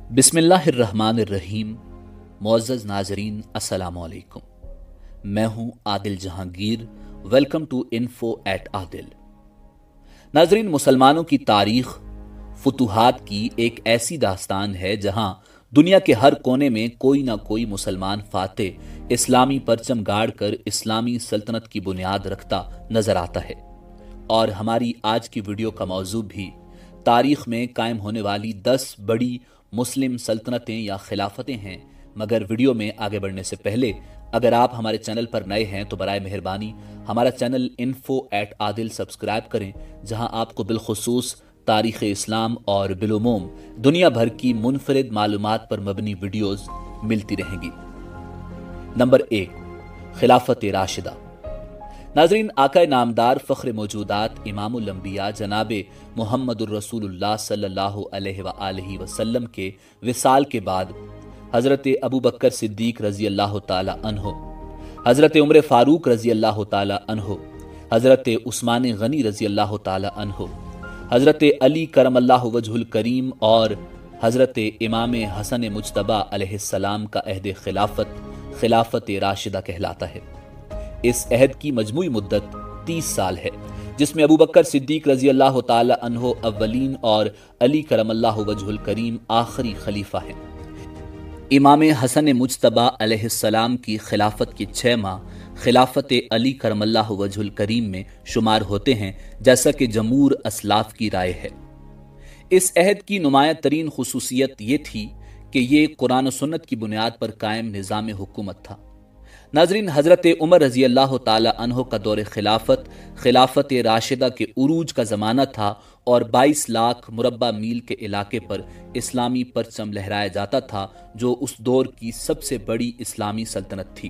बिस्मिल्लाहिर्रहमानिर्रहीम। मुअज़्ज़ज़ नाज़रीन, अस्सलामु अलैकुम। मैं हूं Adil Jahangir. Welcome to info at Adil. नाज़रीन, मुसलमानों की तारीख फुतूहात की एक ऐसी दास्तान है जहां दुनिया के हर कोने में कोई ना कोई मुसलमान फातेह इस्लामी परचम गाड़ कर इस्लामी सल्तनत की बुनियाद रखता नजर आता है। और हमारी आज की वीडियो का मौजू भी तारीख में कायम होने वाली 10 बड़ी मुस्लिम सल्तनतें या खिलाफतें हैं। मगर वीडियो में आगे बढ़ने से पहले अगर आप हमारे चैनल पर नए हैं तो बराए मेहरबानी हमारा channel info at Adil subscribe करें, जहां आपको बिलखुसूस तारीख़ इस्लाम और बिलुमूम दुनिया भर की मुनफरिद मालूमात पर मबनी वीडियोस मिलती रहेंगी। नंबर 1, खिलाफत राशिदा। नाज़रीन, आकाए नामदार फ़ख्र मौजूदात इमामुल अंबिया जनाबे मुहम्मदुर रसूलुल्लाह सल्लल्लाहु अलैहि वसल्लम के विसाल के बाद हज़रत अबू बकर सिद्दीक रज़ी अल्लाह ताला अन्हो, हज़रत उमर फ़ारूक रज़ी अल्लाह ताला अन्हो, हज़रत उस्मान गनी रज़ी अल्लाह ताला अन्हो, हज़रत अली करमल्लाहु वजहुल करीम और हज़रत इमाम हसन मुज्तबा अलैहिस्सलाम का अहद खिलाफत राशिदा कहलाता है। इस अहद की मजमूई मुद्दत 30 साल है, जिसमें अबू बकर सिद्दीक रज़ी अल्लाह ताला अन्हो अव्वलीन और अली करमल्लाहु वजहुल करीम आखिरी खलीफा हैं। इमाम हसन मुज्तबा अलैहिस्सलाम की खिलाफत के 6 माह खिलाफत अली करमल्लाहु वजहुल करीम में शुमार होते हैं, जैसा कि जमूर असलाफ की राय है। इस अहद की नुमाया तरीन खुसूसियत ये थी कि ये कुरान और सुन्नत की बुनियाद पर कायम निज़ाम हुकूमत था। नाज़रीन, हज़रत उमर रज़ी अल्लाह ताला अन्हो का दौर खिलाफत राशिदा के उरूज का ज़माना था और 22 लाख मुरब्बा मील के इलाके पर इस्लामी परचम लहराया जाता था, जो उस दौर की सबसे बड़ी इस्लामी सल्तनत थी।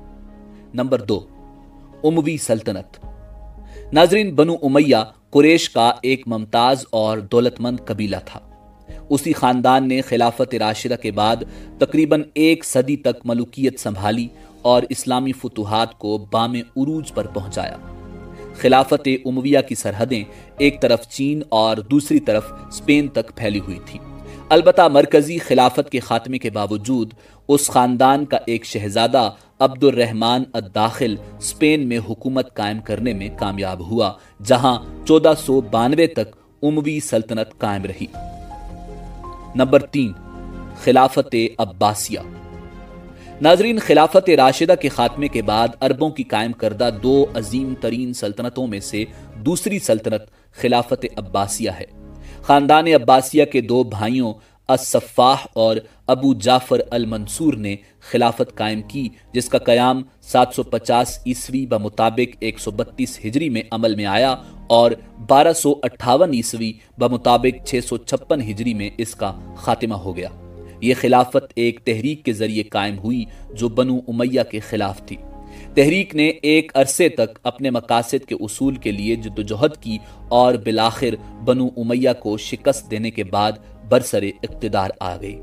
नंबर 2, उमवी सल्तनत। नाज़रीन, बनु उमैया कुरैश का एक मुमताज़ और दौलतमंद कबीला था। उसी खानदान ने खिलाफत राशिदा के बाद तकरीबन 1 सदी तक मलूकियत संभाली और इस्लामी फुतूहात को बामे उरूज पर पहुंचाया। खिलाफत उमविया की सरहदें एक तरफ चीन और दूसरी तरफ स्पेन तक फैली हुई थी। अलबत्ता मरकजी खिलाफत के खात्मे के बावजूद उस खानदान का एक शहजादा अब्दुर्रहमान अद-दाखिल स्पेन में हुकूमत कायम करने में कामयाब हुआ, जहां 1492 तक उमवी सल्तनत कायम रही। नंबर 3, खिलाफत अब्बासिया। नाज़रीन, खिलाफत राशिदा के खात्मे के बाद अरबों की कायम करदा 2 अजीम तरीन सल्तनतों में से दूसरी सल्तनत खिलाफत अब्बासिया है। खानदान अब्बासिया के 2 भाइयों अस-सफ़ाह और अबू जाफ़र अल-मंसूर ने खिलाफत कायम की, जिसका क़याम 750 ईस्वी ब मुताबिक 132 हिजरी में अमल में आया और 1258 ईस्वी ब मुताबिक 656 हिजरी में इसका खात्मा हो गया। ये खिलाफत एक तहरीक के जरिए कायम हुई जो बनु उमैया के खिलाफ थी। तहरीक ने एक अरसे तक अपने मकासद के उसूल के लिए जद्दोजहद की और बिलाखिर बनु उमैया को शिकस्त देने के बाद बरसरे इक़्तिदार आ गई।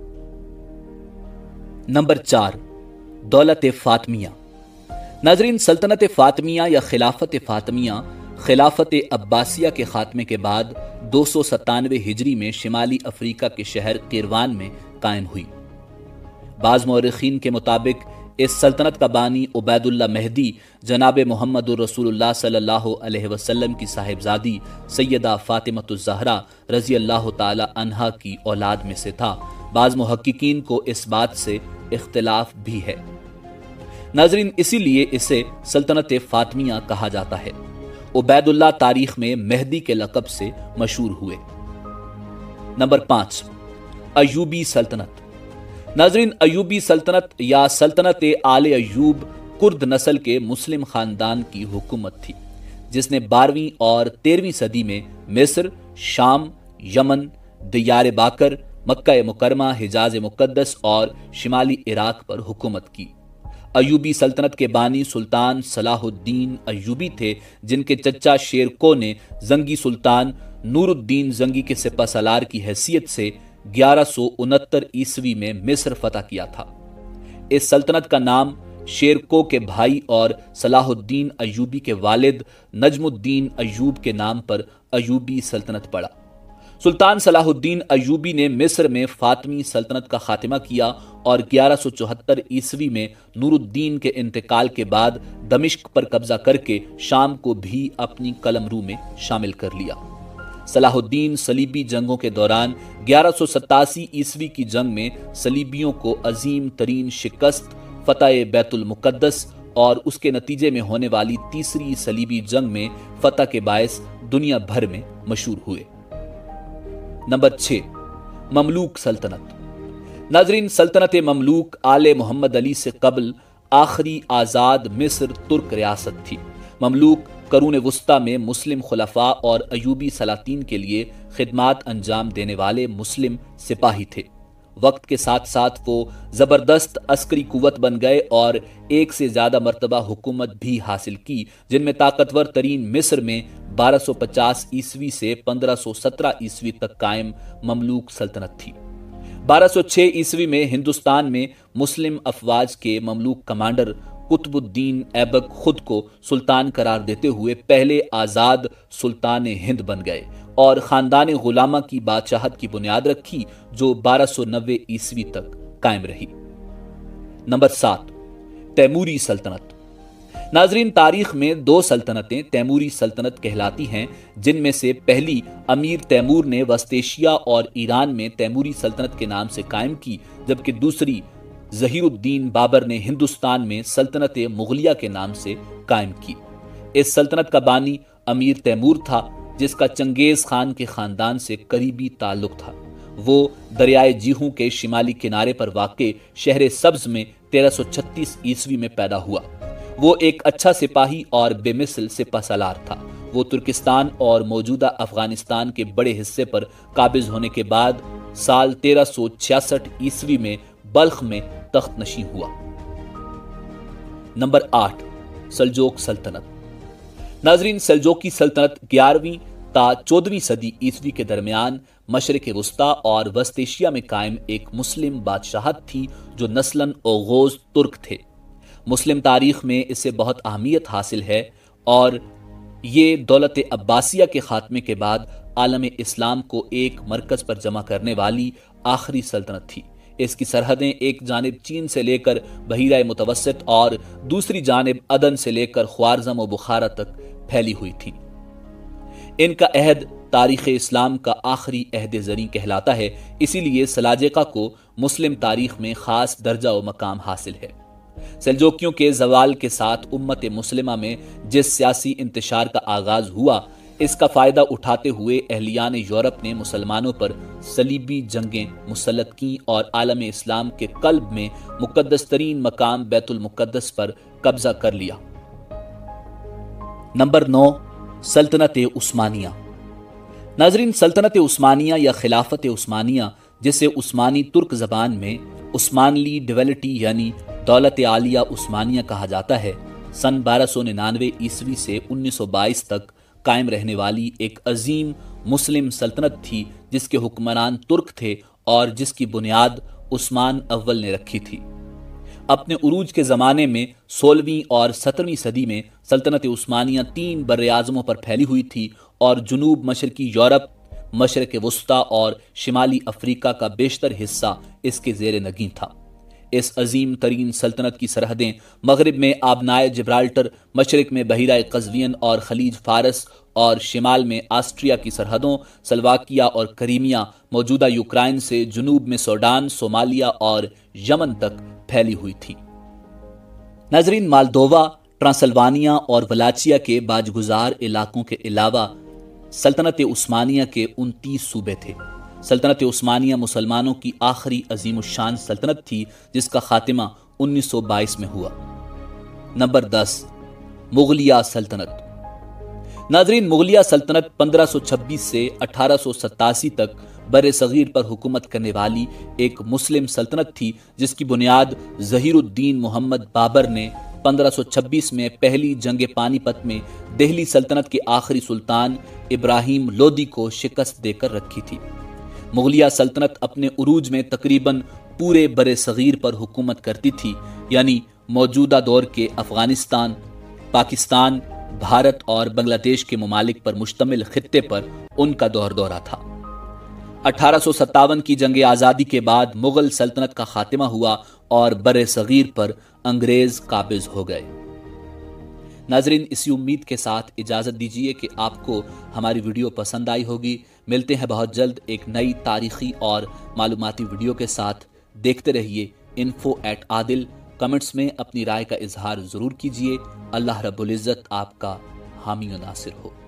नंबर 4, दौलत फातमिया। नाज़रीन, सल्तनत फातमिया या खिलाफत फातमिया खिलाफत अब्बासिया के खात्मे के बाद 297 हिजरी में शिमाली अफ्रीका के शहर क़िरवान में कायम हुई। बाज़ मौरख़ीन के मुताबिक इस सल्तनत का बानी उबैदुल्लाह मेहदी जनाबे मुहम्मदुर रसूलुल्लाह सल्लल्लाहु अलैहि वसल्लम की साहिबजादी सैयदा फ़ातिमतुज़ ज़हरा रज़ी अल्लाह ताला अन्हा की औलाद में से था। बाज़ मुहक्किकीन को इस बात से इख्तिलाफ भी है। नाज़रीन, इसीलिए इसे सल्तनत फातमिया कहा जाता है। उबैदुल्लाह तारीख में मेहदी के लक़ब से मशहूर हुए। नंबर 5, अय्यूबी सल्तनत। नाज़रीन, अय्यूबी सल्तनत या सल्तनत आले अय्यूब कुर्द नस्ल के मुस्लिम खानदान की हुकूमत थी, जिसने 12वीं और 13वीं सदी में मिस्र, शाम, यमन, दियार बाकर, मक्का मुकरमा, हिजाज मुक़द्दस और शिमाली इराक पर हुकूमत की। अय्यूबी सल्तनत के बानी सुल्तान सलाहुद्दीन अय्यूबी थे, जिनके चचा शेरको ने जंगी सुल्तान नूरुद्दीन जंगी के सिपह सलार की हैसियत से 1169 ईस्वी में मिस्र फतह किया था। इस सल्तनत का नाम शेरको के भाई और सलाहुद्दीन अय्यूबी के वालिद नजमुद्दीन अय्यूब के नाम पर अय्यूबी सल्तनत पड़ा। سلطان صلاح الدین ایوبی نے مصر میں فاطمی سلطنت کا خاتمہ کیا اور 1174 عیسوی میں نور الدین کے انتقال کے بعد دمشق پر قبضہ کر کے شام کو بھی اپنی قلمرو میں شامل کر لیا۔ صلاح الدین صلیبی جنگوں کے دوران 1187 عیسوی کی جنگ میں صلیبیوں کو عظیم ترین شکست، فتح بیت المقدس اور اس کے نتیجے میں ہونے والی تیسری صلیبی جنگ میں فتح کے باعث دنیا بھر میں مشہور ہوئے۔ نمبر 6، مملوک سلطنت۔ ناظرین، سلطنت مملوک آل محمد علی سے قبل آخری آزاد مصر ترک ریاست تھی۔ مملوک قرون وسطیٰ میں مسلم خلفاء اور ایوبی سلاطین کے لیے خدمات انجام دینے والے مسلم سپاہی تھے۔ وقت کے ساتھ ساتھ وہ زبردست عسکری قوت بن گئے اور ایک سے زیادہ مرتبہ حکومت بھی حاصل کی، جن میں طاقتور ترین مصر میں 1250 عیسوی سے 1517 عیسوی تک قائم مملوک سلطنت تھی۔ 1206 عیسوی میں ہندوستان میں مسلم افواج کے مملوک کمانڈر قطب الدین ایبک خود کو سلطان قرار دیتے ہوئے پہلے آزاد سلطان ہند بن گئے اور خاندان غلامہ کی بادشاہت کی بنیاد رکھی، جو 1290 عیسوی تک قائم رہی۔ نمبر 7، تیموری سلطنت۔ ناظرین، تاریخ میں 2 سلطنتیں تیموری سلطنت کہلاتی ہیں، جن میں سے پہلی امیر تیمور نے وسط ایشیا اور ایران میں تیموری سلطنت کے نام سے قائم کی، جبکہ دوسری ظہیر الدین بابر نے ہندوستان میں سلطنت مغلیہ کے نام سے قائم کی۔ اس سلطنت کا بانی امیر تیمور تھا، جس کا چنگیز خان کے خاندان سے قریبی تعلق تھا۔ وہ دریائے جیہوں کے شمالی کنارے پر واقع شہر سبز میں 1336 عیسوی میں پیدا ہوا۔ وہ ایک اچھا سپاہی اور بے مثل سپہ سالار تھا۔ وہ ترکستان اور موجودہ افغانستان کے بڑے حصے پر قابض ہونے کے بعد سال 1366 عیسوی میں بلخ میں تخت نشین ہوا۔ نمبر 8، سلجوق سلطنت۔ ناظرین، سلجوقی سلطنت 11ویں تا 14ویں صدی عیسوی کے درمیان مشرق وسطیٰ اور وسط ایشیا میں قائم ایک مسلم بادشاہت تھی، جو نسلاً اوغوز ترک تھے۔ مسلم تاریخ میں اسے بہت اہمیت حاصل ہے اور یہ دولت عباسیہ کے خاتمے کے بعد عالم اسلام کو ایک مرکز پر جمع کرنے والی آخری سلطنت تھی۔ اس کی سرحدیں ایک جانب چین سے لے کر بحیرہ متوسط اور دوسری جانب عدن سے لے کر خوارزم و بخارا تک پھیلی ہوئی تھیں۔ ان کا عہد تاریخ اسلام کا آخری عہد زریں کہلاتا ہے، اسی لیے سلاجقہ کو مسلم تاریخ میں خاص درجہ و مقام حاصل ہے۔ سلجوکیوں کے زوال کے ساتھ امت مسلمہ میں جس سیاسی انتشار کا آغاز ہوا، اس کا فائدہ اٹھاتے ہوئے اہلیان یورپ نے مسلمانوں پر صلیبی جنگیں مسلط کیں اور عالم اسلام کے قلب میں مقدس ترین مقام بیت المقدس پر قبضہ کر لیا۔ نمبر 9، سلطنت عثمانیہ۔ ناظرین، سلطنت عثمانیہ یا خلافت عثمانیہ، جسے عثمانی ترک زبان میں عثمانلی ڈیولٹی یعنی دولت عالیہ عثمانیہ کہا جاتا ہے، سن 1299 عیسوی سے 1922 تک قائم رہنے والی ایک عظیم مسلم سلطنت تھی، جس کے حکمران ترک تھے اور جس کی بنیاد عثمان اول نے رکھی تھی۔ اپنے عروج کے زمانے میں 16ویں اور 17ویں صدی میں سلطنت عثمانیہ 3 براعظموں پر پھیلی ہوئی تھی اور جنوب مشرقی یورپ، مشرق وسطیٰ اور شمالی افریقہ کا بیشتر حصہ اس کے زیر نگین تھا۔ اس عظیم ترین سلطنت کی سرحدیں مغرب میں آبنائے جبرالٹر، مشرق میں بحیرہ قزوین اور خلیج فارس اور شمال میں آسٹریا کی سرحدوں سلواکیہ اور کریمیا، موجودہ یوکرائن سے جنوب میں سوڈان، صومالیہ اور یمن تک پھیلی ہوئی تھی۔ ناظرین، مالدووا، ٹرانسلوانیا اور ولاچیا کے باجگزار علاقوں کے علاوہ سلطنت عثمانیہ کے 29 صوبے تھے۔ سلطنت عثمانیہ مسلمانوں کی آخری عظیم الشان سلطنت تھی، جس کا خاتمہ 1922 میں ہوا۔ نمبر 10، مغلیہ سلطنت۔ ناظرین، مغلیہ سلطنت 1526 سے 1887 تک بر صغیر پر حکومت کرنے والی ایک مسلم سلطنت تھی، جس کی بنیاد ظہیر الدین محمد بابر نے 1526 میں پہلی جنگ پانی پت میں دہلی سلطنت کے آخری سلطان ابراہیم لودھی کو شکست دے کر رکھی تھی۔ مغلیہ سلطنت اپنے عروج میں تقریباً پورے بر صغیر پر حکومت کرتی تھی، یعنی موجودہ دور کے افغانستان، پاکستان، بھارت اور بنگلہ دیش کے ممالک پر مشتمل خطے پر ان کا دور دورہ تھا۔ 1857 کی جنگ آزادی کے بعد مغل سلطنت کا خاتمہ ہوا اور بر صغیر پر انگریز قابض ہو گئے۔ ناظرین، اسی امید کے ساتھ اجازت دیجیے کہ آپ کو ہماری ویڈیو پسند آئی ہوگی۔ ملتے ہیں بہت جلد ایک نئی تاریخی اور معلوماتی ویڈیو کے ساتھ۔ دیکھتے رہیے info@adil۔ کمنٹس میں اپنی رائے کا اظہار ضرور کیجیے۔ اللہ رب العزت آپ کا حامی و ناصر ہو۔